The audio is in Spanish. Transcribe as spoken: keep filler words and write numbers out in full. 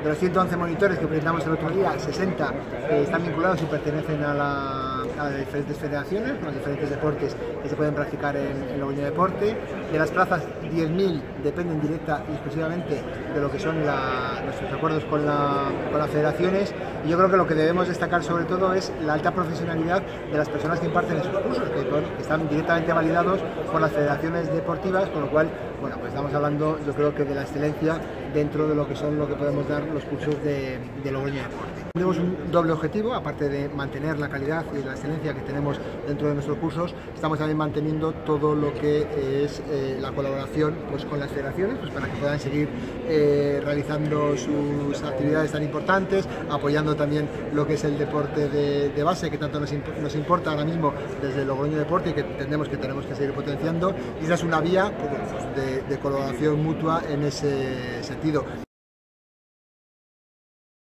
De los ciento once monitores que presentamos el otro día, sesenta eh, están vinculados y pertenecen a, la, a las diferentes federaciones, con los diferentes deportes que se pueden practicar en, en Logroño Deporte. De las plazas, diez mil dependen directa y exclusivamente de lo que son la, nuestros acuerdos con, la, con las federaciones. Y yo creo que lo que debemos destacar sobre todo es la alta profesionalidad de las personas que imparten esos cursos, que, que están directamente validados por las federaciones deportivas, con lo cual, bueno, pues estamos hablando, yo creo que de la excelencia dentro de lo que son lo que podemos dar los cursos de, de Logroño Deporte. Tenemos un doble objetivo, aparte de mantener la calidad y la excelencia que tenemos dentro de nuestros cursos, estamos también manteniendo todo lo que es eh, la colaboración pues, con las federaciones, pues, para que puedan seguir eh, realizando sus actividades tan importantes, apoyando también lo que es el deporte de, de base, que tanto nos, imp nos importa ahora mismo desde Logroño Deporte y que entendemos que tenemos que seguir potenciando, y esa es una vía pues, de, de colaboración mutua en ese sentido.